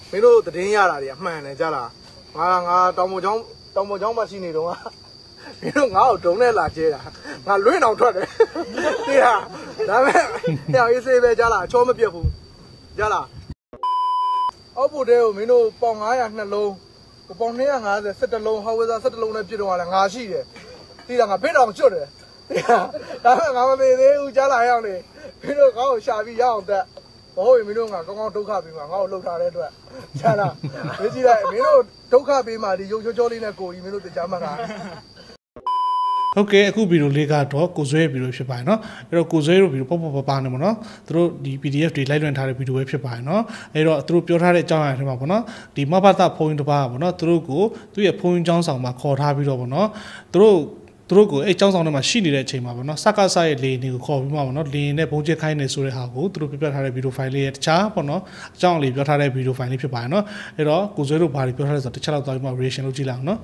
မင်းတို့တည်င်းရတာတွေအမှန်တယ်ကြလားငါတောင်ပေါ်ချောင်းမှရှိနေတော့မင်းတို့ငါ့ကိုဒုံနဲ့လာကျဲတာငါလွင့်အောင်ထွက်တယ်သိလားဒါမဲ့အေးဆေးပဲကြလားအချောမပြတ်ဘူးကြလားအောက်ပိုတဲကိုမင်းတို့ပေါင်900နှလုံးပေါင်250 17လုံးဟောဝဲစား17လုံးနဲ့ပြည့်တော့လာငါရှိတယ်သိလားငါဘစ်တော်ကျွတ်တယ်သိလားဒါမဲ့ငါမသေးသေးဘူးကြလားရောက်နေမင်းတို့ငါ့ကိုရှာပြီးရအောင်တက်မဟုတ်ရင်မင်းတို့ငါကောင်းကောင်းဒုက္ခပေးမှာငါ့ကိုလှုပ်ထားတဲ့အတွက်ကြလားမင်းကြည့်လိုက်မင်းတို့ဒုက္ခပေးမှာဒီရုပ်ချောလေးနဲ့ကိုကြီးမင်းတို့တရားမှတ်တာဟုတ်ကဲ့အခုဗီဒီယိုလေးကတော့ကိုဇွဲဗီဒီယိုဖြစ်ပါတယ်เนาะအဲ့တော့ကိုဇွဲတို့ဗီဒီယိုပေါ့ပါနေမှာเนาะသူတို့ဒီ PDF တွေလိုက်လွှင့်ထားတဲ့ဗီဒီယိုပဲဖြစ်ပါတယ်เนาะအဲ့တော့သူတို့ပြောထားတဲ့အကြောင်းအရာတွေမှာပေါ့เนาะဒီမဘတာဖုန်းတစ်ပါးပေါ့เนาะသူတို့ကိုသူ့ရဲ့ဖုန်းကျောင်းဆောင်မှာခေါ်ထားပြီးတော့ပေါ့เนาะသူတို့ကိုအဲ့ကျောင်းဆောင်ထဲမှာရှိနေတဲ့အချိန်မှာပေါ့เนาะစကားစားရဲ့လေနေကိုခေါ်ပြီးမှပေါ့เนาะလေနဲ့ဘုံကျက်ခိုင်းနေဆိုတဲ့ဟာကိုသူတို့ပြပြထားတဲ့ဗီဒီယိုဖိုင်လေးရဲ့တခြားပေါ့เนาะအကြောင်းလေးပြောထားတဲ့ဗီဒီယိုဖိုင်လေးဖြစ်ပါတယ်เนาะအဲ့တော့ကိုဇွဲတို့ဘာတွေပြောထားလဲဆိုတော့တစ်ချက်လောက်သွားပြီးမှ reaction လုပ်ကြည့်လိုက်အောင်เนาะ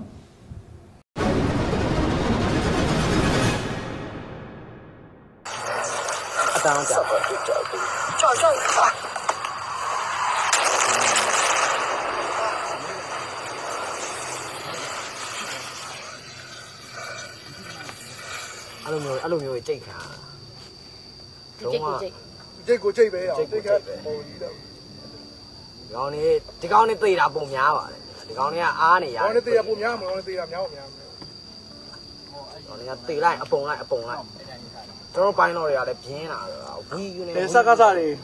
当家伙就叫一块。အဲ့လိုမျိုးကြိတ်ခံကြိတ်ပဲအောင်ကြိတ်ခဲပုံကြီးတော့ဒီကောင်နေသေတာပုံများပါတယ်ဒီကောင်နေကအားနေရတယ်ကောင်နေသေတာပုံများမကောင်နေသေတာများအောင်များကောင်နေကသေလိုက်အပုံလိုက်ကျွန်တော်ပိုင်းတော့တွေကလည်းပြင်းလာတော့ဝီယူနေစကားစားတွေ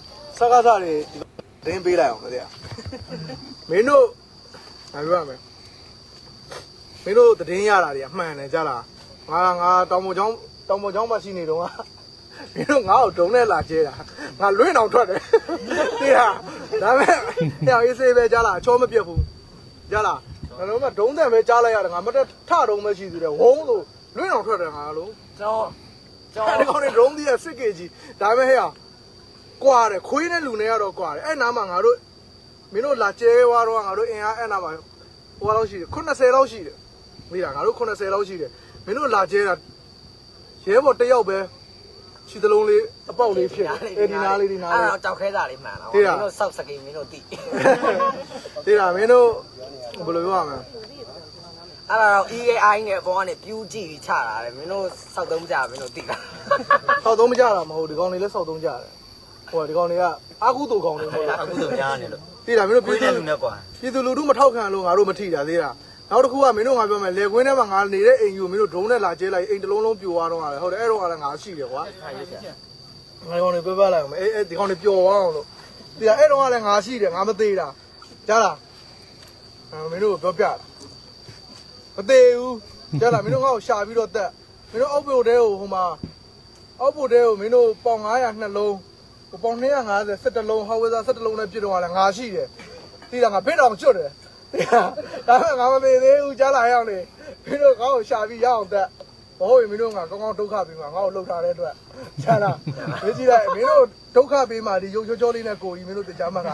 ဒင်းပေးလိုက်အောင်တဲ့မင်းတို့ငါပြောရမယ်မင်းတို့တည်င်းရတာတွေအမှန်တယ်ကြလားငါတောင်ပေါ်ချောင်းမှရှိနေတော့မင်းတို့ငါ့ကိုဒုံနဲ့လာကျဲတာငါလွင့်အောင်ထွက်တယ်သိလားဒါမဲ့အေးဆေးပဲကြလားအချောမပြတ်ဘူးကြလားငါလုံးကဒုံးတန်ပဲကြားလိုက်ရတယ်ငါမတက်ထတုံးပဲရှိသေးတယ်ဝုန်းလို့လွင့်အောင်ထွက်တယ်ငါလုံးဒီကောင်တွေဒုံးကြီးစစ်ကေကြီးဒါပေမဲ့ကွာတယ်ခွေးနဲ့လူနဲ့ကတော့ကွာတယ်အဲ့နားမှာငါတို့မင်းတို့လာကျဲသွားတော့ငါတို့အင်အားအဲ့နားမှာဟိုလောက်ရှိတယ်90လောက်ရှိတယ်မိလားငါတို့90လောက်ရှိတယ်မင်းတို့လာကျဲတာရဲဘော်တယောက်ပဲခြေသလုံးလေးအပေါက်လေးဖြစ်တယ်ဒီနားလေးအဲ့တော့ကြောက်ခဲတာလေးမှန်တော့မင်းတို့စောက်စကိမင်းတို့တိသိလားမင်းတို့ဘယ်လိုပြောရမလဲအဲ့တော့ EAI နဲ့ဘောကနေပြူးကြည့်ပြီးချတာလေမင်းတို့စောက်သုံးကြမင်းတို့တိလားစောက်သုံးမကြတာမဟုတ်ဒီကောင်လေးလည်းစောက်သုံးကြတယ်ဟိုဒီကောင်တွေကအာကုတူကောင်လေးမဟုတ်လားအာကုတူများနေလို့သိလားမင်းတို့ပြည်သူလူနဲ့ကွာပြည်သူလူထုမထောက်ခံလို့ငါတို့မထိတာသေးလားနောက်တစ်ခုကမင်းတို့ငါပြောမယ်လေကွင်းထဲမှာငါနေတဲ့အိမ်ယူမင်းတို့ဒုံးနဲ့လာကျဲလိုက်အိမ်တစ်လုံးလုံးပြိုသွားတော့ရတယ်ဟုတ်တယ်အဲ့တော့ကလည်းငါရှိတယ်ကွာငါကောင်တွေပြလိုက်အောင်အေးဒီကောင်တွေပျော်သွားအောင်လို့ဒီကအဲ့တော့ကလည်းငါရှိတယ်ငါမသေးတာကြားလားမင်းတို့ပြောပြတာမသေးဘူးကြားလားမင်းတို့ငါ့ကိုရှာပြီးတော့တက်မင်းတို့အောက်ပိုတဲကိုဟိုမှာအောက်ပိုတဲကိုမင်းတို့ပေါင်900နှလုံးပေါင်250 17လုံးဟောဝဲစား17လုံးနဲ့ပြည့်တော့လာငါရှိတယ်သိလားငါဘစ်တော်ကျွတ်တယ်ဒါမဲ့ငါမသေးသေးဘူးကြားလာရောက်နေမင်းတို့ငါ့ကိုရှာပြီးရအောင်တက်မဟုတ်ရင်မင်းတို့ငါကောင်းကောင်းဒုက္ခပေးမှာငါ့ကိုလှုပ်ထားတဲ့အတွက်ကြားလားမင်းကြည့်လိုက်မင်းတို့ဒုက္ခပေးမှာဒီရုပ်ချောလေးနဲ့ကိုကြီးမင်းတို့တရားမှတ်တာ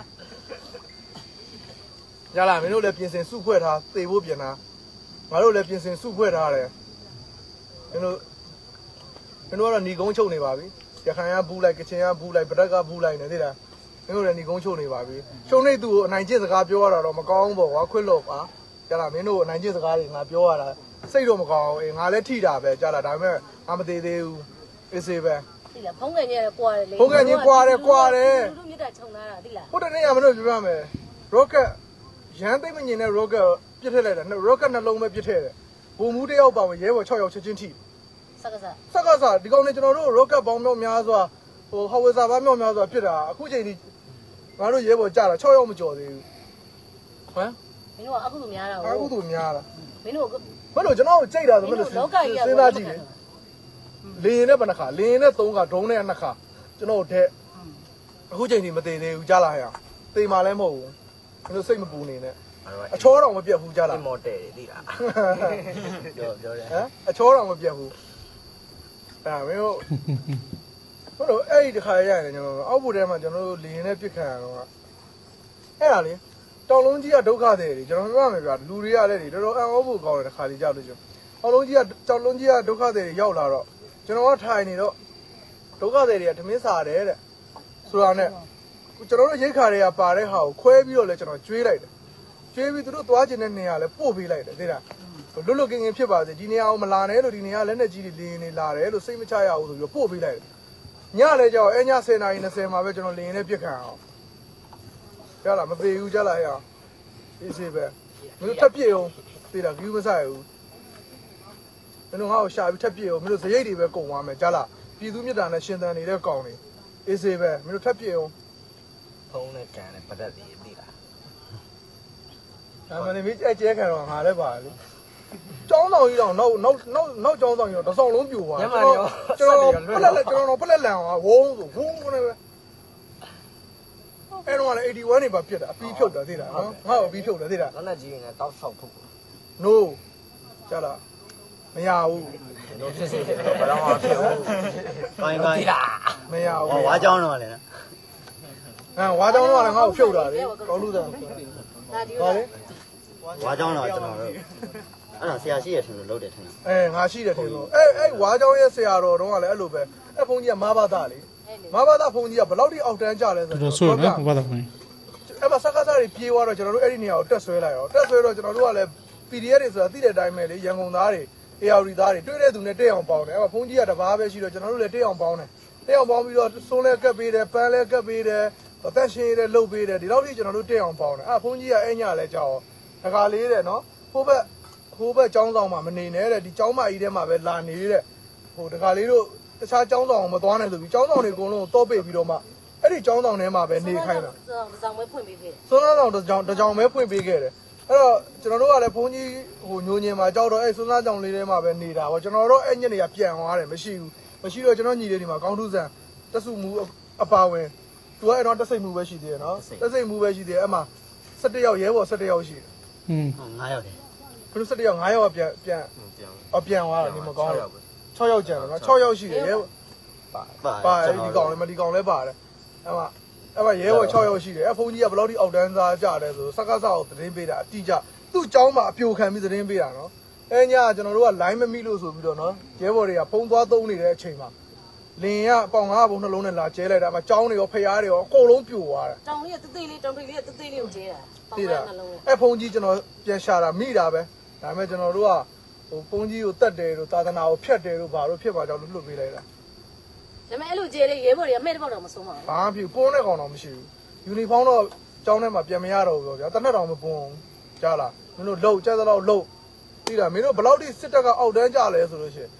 ကြားလားမင်းတို့လည်းပြင်ဆင်စုဖွဲ့ထားသေဖို့ပြင်တာငါတို့လည်းပြင်ဆင်စုဖွဲ့ထားတယ်မင်းတို့ကတော့ညီကုန်းချုပ်နေပါပြီရခိုင်ကဘူးလိုက်ကချင်ကဘူးလိုက်ဗဒက်ကဘူးလိုက်နေသိလားမင်းတို့လည်းညီကုန်းချုပ်နေပါပြီရှုံးနေသူကိုအနိုင်ကျင့်စကားပြောရတာတော့မကောင်းဘူးကွာခွတ်လို့ပါကြားလားမင်းတို့အနိုင်ကျင့်စကားတွေငါပြောရတာစိတ်တော့မကောင်းဘူးငါလည်းထိတာပဲကြားလားဒါပေမဲ့ငါမသေးသေးဘူးအေးစေးပဲသိလားဖုန်းကန်ကြီးကွာတယ်လေဖုန်းကန်ကြီးကွာတယ်လူတို့မြတ်တာခြုံလာတာသိလားဟုတ်တယ်နေ့ကမင်းတို့ပြောရမယ် rocket ရန်သိမ့်မငင်တဲ့ rocket ပြစ်ထည့်လိုက်တာ rocket နှလုံးပဲပြစ်ထည့်တယ်ဘုံမူးတယောက်ပါဝင်ရဲဘော်6ယောက်ချက်ချင်းထိစကားစားဒီကောင်နဲ့ကျွန်တော်တို့ rocket ပေါင်းမြောက်များစွာဟို howitzer ဘာမြောက်များစွာဖြစ်တာအခုချိန်ထိငါတို့ရဲဘော်ကြာတာ6ယောက်မကျော်သေးဘူးဟမ်မင်းတို့ကအခုလိုများတာအခုလိုများတာမင်းတို့ဘယ်လိုကျွန်တော်ကိုကြိတ်တာဆိုမလို့စဉ်းစားကြည့်လေလင်းနဲ့ဘယ်နှခါလင်းနဲ့3ခါဒုံးနဲ့2ခါကျွန်တော်တဲ့အခုချိန်ထိမသေးသေးဘူးကြားလာရအောင်သေမှလည်းမဟုတ်ဘူးကျွန်တော်စိတ်မပူနေနဲ့အချောတော်မပြတ်ဘူးကြားလာမော်တယ်သိလားပြောတယ်ဟမ်အချောတော်မပြတ်ဘူးအဲ့မင်းတို့ဘယ်လိုအဲ့ဒီတစ်ခါရတယ်ကျွန်တော်အောက်ဖို့ထဲမှာကျွန်တော်တို့လင်းနဲ့ပြစ်ခံရတော့အဲ့ဒါလေတောင်လုံးကြီးကဒုက္ခတွေကျွန်တော်ပြောရမယ်ဗျာလူတွေကလည်းတော်တော်အံ့ဩဖို့ကောင်းတယ်တစ်ခါလေးကြောက်လို့ကျွန်တော်တောင်လုံးကြီးကတောင်လုံးကြီးကဒုက္ခတွေရောက်လာတော့ကျွန်တော်ကထိုင်နေတော့ဒုက္ခတွေကထမင်းစားတယ်တဲ့ဆိုတာနဲ့ကျွန်တော်တို့ရိတ်ခါတွေကပါတဲ့ဟာကိုခွဲပြီးတော့လဲကျွန်တော်ကျွေးလိုက်တယ်ကျွေးပြီးသူတို့သွားခြင်းတဲ့နေရာလဲပို့ပေးလိုက်တယ်သိလားလွတ်လွတ်ကင်းကင်းဖြစ်ပါစေဒီနေရာကိုမလာနဲ့လို့ဒီနေရာလက်နဲ့ကြီးတွေလင်းနေလာတယ်လို့စိတ်မချရဘူးဆိုပြီးပို့ပေးလိုက်တယ်ညလဲကြောက်အဲည10:20မှာပဲကျွန်တော်လင်းနေပြစ်ခံအောင်ကြားလားမပေးဘူးကြားလားဟဲ့အောင်အေးစေးပဲမင်းတို့ထပ်ပြည့်အောင်သိလားဂယူးမဆိုင်ဘူးမင်းတို့ငါ့ကိုရှာပြီးထပ်ပြည့်အောင်မင်းတို့ဇရိတ်တွေပဲကုန်သွားမယ်ကြားလားပြည်သူမြတ်တာနဲ့ရှင်သန်နေတဲ့ကောင်တွေအေးစေးပဲမင်းတို့ထပ်ပြည့်အောင်ဖုံးနဲ့ကန်နဲ့ပတ်သက်ပြီးသိလားဒါမှလည်းမင်းကျဲခံတော့ငါလည်းပါလေကျောင်းတော်ကြီးတော့နောက်ကျောင်းတော်ကြီးတော့တစ်ဆောင်လုံးပြိုသွားကျွန်တော်ပလက်လန်ဝုန်းဆိုဝုန်းနေပဲအဲ့တော့လည်း81နေပါပြစ်တာအပြီးဖြုတ်တာသိလားနော်ငါ့ကိုအပြီးဖြုတ်တယ်သိလားလက်နဲ့ကြီးနဲ့တောက်ဆောက်ထုတ် no ကြားလားမရဘူးတို့ဖြစ်စေတယ်ဘယ်တော့မှဖြစ်ဘူးပိုင်းပိုင်းမရဘူးဝါကြောင်းတော့လေနော်ဝါကြောင်းတော့လည်းငါ့ကိုဖြုတ်တာလေကောင်းလို့တယ်ဒါဒီဝါကြောင်းတော့ကျွန်တော်တို့အဲ့ဒါဆရာရှိရထင်လို့လုပ်တယ်ထင်တာငါရှိတယ်ထင်လို့အဲ့ဝါကြောင်းရဲ့ဆရာတော်တော့ကလည်းအဲ့လိုပဲအဲ့ဘုန်းကြီးကမဘာသာလေမဘာသာဘုန်းကြီးကဘယ်လောက်ထိအောက်တန်းကြလဲဆိုတော့ဆိုနော်မဘာသာဘုန်းကြီးအဲ့မှာစကားစားတွေပြေးသွားတော့ကျွန်တော်တို့အဲ့ဒီနေရာကိုတက်ဆွဲလိုက်ရောတက်ဆွဲတော့ကျွန်တော်တို့ကလည်း PDF တွေဆိုတာသိတဲ့အတိုင်းပဲလေရန်ကုန်သားတွေ AR သားတွေတွေ့တဲ့သူနဲ့တက်အောင်ပေါင်းတယ်အဲ့မှာဘုန်းကြီးကတဘာပဲရှိတော့ကျွန်တော်တို့လည်းတက်အောင်ပေါင်းတယ်တက်အောင်ပေါင်းပြီးတော့စိုးလဲကပ်ပေးတယ်ပန်းလဲကပ်ပေးတယ်အသက်ရှင်ရဲလှုပ်ပေးတယ်ဒီလောက်ထိကျွန်တော်တို့တက်အောင်ပေါင်းတယ်အဲ့ဘုန်းကြီးကအဲ့ညလဲကြောက်တကားလေးတဲ့နော်ဟိုဘက်ကျောင်းဆောင်မှာမနေနဲ့တဲ့ဒီကျောင်းမကြီးထဲမှာပဲလာနေတဲ့ဟိုတကားလေးတို့တခြားကျောင်းဆောင်မသွားနဲ့ဆိုပြီးကျောင်းဆောင်တွေအကုန်လုံးတော့ပိတ်ပြီးတော့မှအဲ့ဒီကျောင်းဆောင်ထဲမှာပဲနေခိုင်းတာဆောင်ပဲဖွင့်ပေးခဲ့စွန်းသားဆောင်တစ်ကြောင်ပဲဖွင့်ပေးခဲ့တယ်အဲ့တော့ကျွန်တော်တို့ကလည်းဘုန်းကြီးဟိုညိုညင်မှာကြောက်တော့အဲ့စွန်းသားကြောင်လေးထဲမှာပဲနေတာပေါ့ကျွန်တော်တို့အဲ့ညနေကပြန်သွားတယ်မရှိတော့ကျွန်တော်ညီလေးဒီမှာကောင်းထူးဆန်တက်စုမှုအပါဝင်သူကအဲ့တော့တက်စိတ်မှုပဲရှိသေးတယ်နော်တက်စိတ်မှုပဲရှိသေးတယ်အဲ့မှာ17ယောက်ရဲဘော်17ယောက်ရှိတယ် 9ယောက်တယ်ဘယ်လို17ယောက်9ယောက်ကပြန်သွားတယ်ဒီမကောင်းဘူး6ယောက်ကျန်တယ်နော်6ယောက်ရှိတယ်ရဲပါဒီကောင်လည်းမဒီကောင်လည်းပါတယ်အဲ့မှာရဲဘော်6ယောက်ရှိတယ်အဲ့ဖုန်းကြီးကဘယ်လောက်ထိအောက်တန်းစားကြတယ်ဆိုစကားစားကိုသတင်းပေးတာအတိအကျသူ့เจ้าမှာအပြိုခံပြီးသတင်းပေးတာနော်အဲ့ညကျွန်တော်တို့က line မမိလို့ဆိုပြီးတော့နော်ရဲဘော်တွေကဖုန်းသွားသုံးနေတဲ့အချိန်မှာလင်ကပေါင်9ဘုံနှလုံးနဲ့လာကျဲလိုက်တာမှเจ้าတွေရောဖျားတွေရောအကုန်လုံးပြိုသွားတာတောင်လေးကတေးလေးတောင်ထိပ်လေးကတေးလေးကိုကျဲတာသိတာအဲ့ဖုန်းကြီးကျွန်တော်ပြန်ရှာတာမိတာပဲဒါပေမဲ့ကျွန်တော်တို့ကဟိုဖုန်းကြီးကိုတတ်တယ်တို့သာသနာကိုဖျက်တယ်တို့ဘာလို့ဖြစ်ပါကြောင်းလွတ်ပေးလိုက်တာဒါပေမဲ့အဲ့လိုကျဲလေးရဲဘော်တွေကမဲ့တစ်ပေါက်တော့မဆုံးပါဘူးဘာဖြစ်ပုံနဲ့ကောင်တော့မရှိဘူးယူနီဖောင်းတော့ကျောင်းထဲမှာပြန်မရတော့ဘူးဗျာတနက်တောင်မပွန်ကြားလားမင်းတို့လှုပ်ကျဲသလောက်လှုပ်သိလားမင်းတို့ဘယ်လောက်ထိစစ်တပ်ကအောက်တန်းကြလဲဆိုလို့ရှိရင်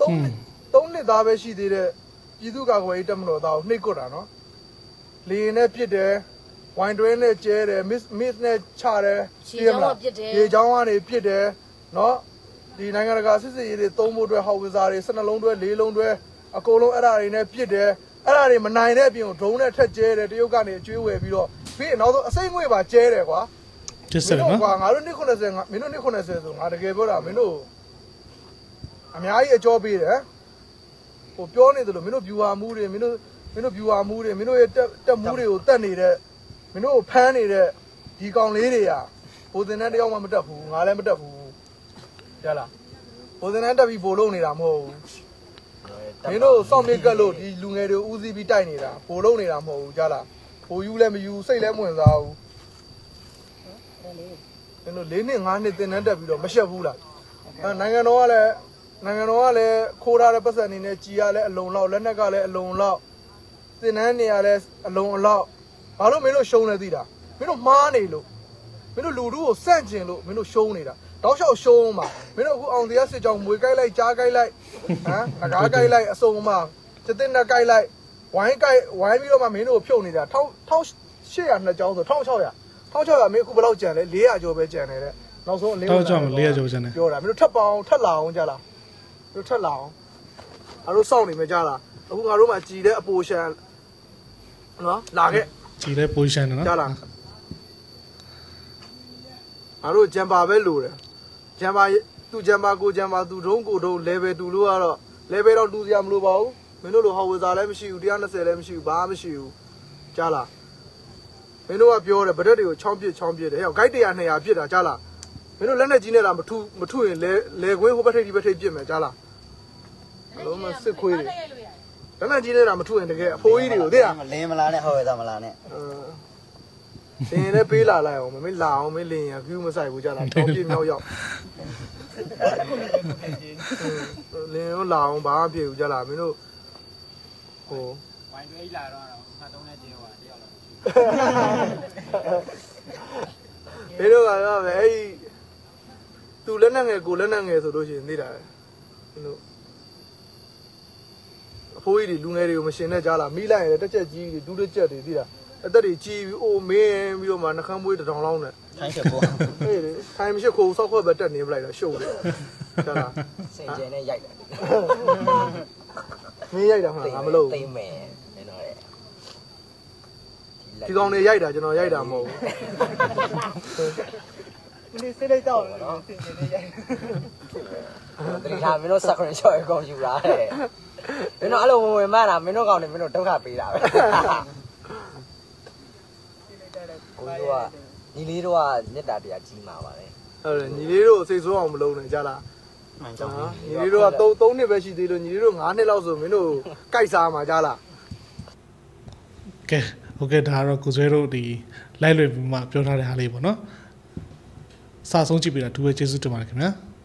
3နှစ်သားပဲရှိသေးတဲ့ပြည်သူ့ကာကွယ်ရေးတပ်မတော်သားကိုနှိပ်ကွက်တာနော်လေရင်နဲ့ပစ်တယ်ဝိုင်တွဲနဲ့ကျဲတယ်မစ်နဲ့ချတယ်ရေချောင်းကနေပစ်တယ်နော်ဒီနိုင်ငံတကာစစ်စစ်ရေးတွေသုံးဖို့အတွက်ဟောက်ဝဇာတွေ12လုံးတွဲ4လုံးတွဲအကုန်လုံးအဲ့ဓာတွေနဲ့ပစ်တယ်အဲ့ဓာတွေမနိုင်တဲ့အပြင်ကိုဒရုန်းနဲ့ထက်ကျဲတယ်တရုတ်ကနေအကျွေးဝယ်ပြီးတော့ပြီးနောက်ဆုံးအစိမ့်ငွေပါကျဲတယ်ကွာကျစတယ်နော်ကွာငါတို့290မင်းတို့290ဆိုငါတကယ်ပြောတာမင်းတို့အများကြီးအကျော်ပေးတယ်ဟိုပြောနေတယ်လို့မင်းတို့ viewer မှုတွေမင်းတို့ viewer မှုတွေမင်းတို့ရဲ့တက်မှုတွေကိုတက်နေတဲ့မင်းတို့ကိုဖမ်းနေတဲ့ဒီကောင်လေးတွေကဘိုးစင်နဲ့တယောက်မှမတက်ဘူးငါလည်းမတက်ဘူးကြားလားဘိုးစင်နဲ့တက်ပြီးဘိုးလုံးနေတာမဟုတ်ဘူးမင်းတို့စောင့်မြစ်ကတ်လို့ဒီလူငယ်တွေဦးစီးပြီးတိုက်နေတာဘိုးလုံးနေတာမဟုတ်ဘူးကြားလားဘိုးယူလည်းမယူစိတ်လည်းမဝင်စားဘူးမင်းတို့4နှစ်5နှစ်သင်တန်းတက်ပြီးတော့မရှက်ဘူးလားနိုင်ငံတော်ကလည်းခိုးထားတဲ့ပတ်စံနေနဲ့ကြီးရလဲအလုံးလောက်လက်နက်ကလည်းအလုံးလောက်သင်တန်းနေရလဲအလုံးလောက်ဘာလို့မင်းတို့ရှုံးလဲသိတာမင်းတို့မှားနေလို့မင်းတို့လူတို့ကိုစန့်ကျင်လို့မင်းတို့ရှုံးနေတာတောက်လျှောက်ရှုံးမှာမင်းတို့အခုအောင်တရားစစ်ကြောင်မွေကိုက်လိုက်ကြားကိုက်လိုက်ဟမ်ငကားကိုက်လိုက်အစုံမှာစတဲ့နဲ့ကိုက်လိုက်ဝိုင်းပြီးတော့မှမင်းတို့ဖြုတ်နေတာ1800နှစ်ကျောင်းဆို1600မင်းအခုဘယ်လောက်ကျန်လဲ400ကျော်ပဲကျန်နေတဲ့နောက်ဆုံးအလင်းတောက်ကြောင်400ကျော်ကျန်တယ်ပြောတာမင်းတို့ထပ်လာအောင်ကြလားတို့ထက်လာအောင်ငါတို့စောင့်နေမှာကြလားအခုငါတို့မှကြည်တဲ့အပိုရှန်နော်လာခဲ့ကြည်တဲ့ position နော်ကြလားငါတို့ဂျမ်ပါပဲလိုတယ်ဂျမ်ပါသူဂျမ်ပါကိုဂျမ်ပါသူဒုံးကိုဒုံး level တူလို့ကတော့ level တော့တူစရာမလိုပါဘူးမင်းတို့လိုဟော်ဝေဇာလည်းမရှိဘူး120လည်းမရှိဘူးဘာမှမရှိဘူးကြလားမင်းတို့ကပြောတယ်ဗဒက်တွေကိုချောင်းပြစ်တယ်ဟဲ့ guide 100 200ပြစ်တာကြလားမင်းတို့လက်နဲ့ကြီးနေတာမထုရင်လေခွင်းဟိုဘက်ထိပ်ဒီဘက်ထိပ်ပြစ်မယ်ကြားလားဘလုံးမစစ်ခွေးတွေတနက်ကြီးနေတာမထူရင်တကယ်အဖိုးကြီးတွေကိုသိလားလင်းမလားနဲ့ဟောရတာမလားနဲ့လင်းလည်းပေးလာလိုက်အောင်မင်းလာအောင်မင်းလင်းရခူးမဆိုင်ဘူးကြလားတောင်းပြမြောက်ရောက်လင်းရောလာအောင်ဘာမှပြေဘူးကြလားမင်းတို့ဟိုဝိုင်းတွေးလာတော့ငါသုံးနဲ့ကျေဟိုတယောက်လာမင်းတို့ကတော့ပဲအဲ့သူလက်နဲ့ငယ်ကိုလက်နဲ့ငယ်ဆိုလို့ရှိရင်သိတာမင်းတို့အဖိုးကြီးတွေလူငယ်တွေကိုမရှင်နဲ့ကြလားမိလိုက်ရင်တက်ချက်ကြီးတွေဒူးတက်ချက်တွေသိတာအသက်တွေကြီးပြီးအိုမင်းပြီးတော့မှနှခမ်းမွေးတောင်လောင်းနဲ့ထိုင်းချက်ပေါ်ဟေးလေထိုင်မရှိခိုးဆောက်ခွက်ပဲတက်နေပလိုက်တော့ရှုပ်တယ်ကျလားစင်ကျဲနဲ့ရိုက်တယ်မင်းရိုက်တာမှငါမလုပ်သိမ်းမယ်မင်းတို့ရဲ့ဒီကောင်တွေရိုက်တာကျွန်တော်ရိုက်တာမဟုတ်ဘူးဒီစိတ်လိုက်တော့စင်ကျနေရိုက်တတိယမင်းတို့စခရင်ချော်ရကောင်ယူလာတယ်မင်းတို့အဲ့လိုဝင်မှတာမင်းတို့ကောင်တွေမင်းတို့ဒုက္ခပေးတာပဲကိုတို့ကညီလေးတို့ကမေတ္တာတရားကြီးမှာပါလေဟုတ်တယ်ညီလေးတို့စိတ်ဆိုးအောင်မလုပ်နဲ့ကြလားမှန်ကြောင်းညီလေးတို့က3နှစ်ပဲရှိသေးလို့ညီလေးတို့9နှစ်လောက်ဆိုမင်းတို့ကြိုက်စားမှာကြလားကဲဟုတ်ကဲ့ဒါကတော့ကိုဆွဲတို့ဒီလိုက်လွယ်ပြီးမှပြောထားတဲ့ဟာလေးပေါ့နော်စာဆုံးကြည့်ပေးတာသူပဲကျေးဇူးတင်ပါတယ်ခင်ဗျာ